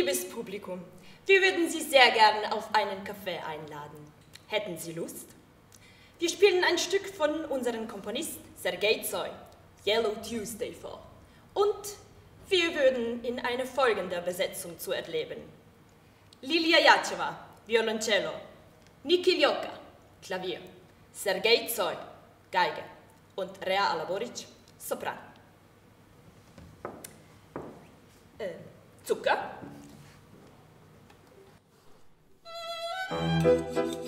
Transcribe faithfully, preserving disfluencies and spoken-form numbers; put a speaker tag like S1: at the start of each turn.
S1: Liebes Publikum, wir würden Sie sehr gern auf einen Kaffee einladen. Hätten Sie Lust? Wir spielen ein Stück von unserem Komponist Sergey Tsoy, Yellow Tuesday, vor. Und wir würden in eine folgende Besetzung zu erleben. Lilia Jatscheva, Violoncello, Niki Liogka, Klavier, Sergey Tsoy, Geige und Rea Alaburić, Sopran. Äh, Zucker?